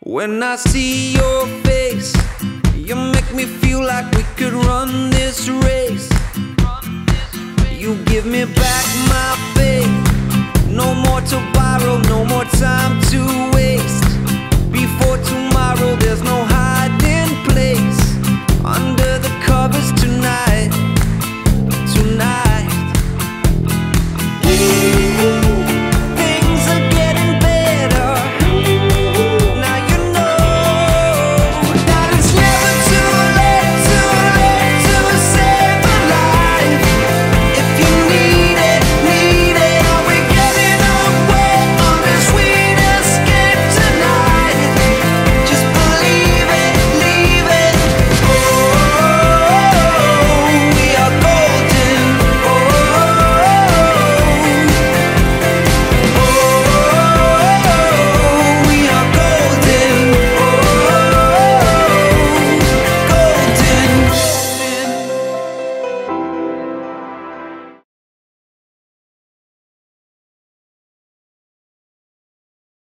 When I see your face, you make me feel like we could run this race. You give me back my faith. No more to borrow, no more time to wait.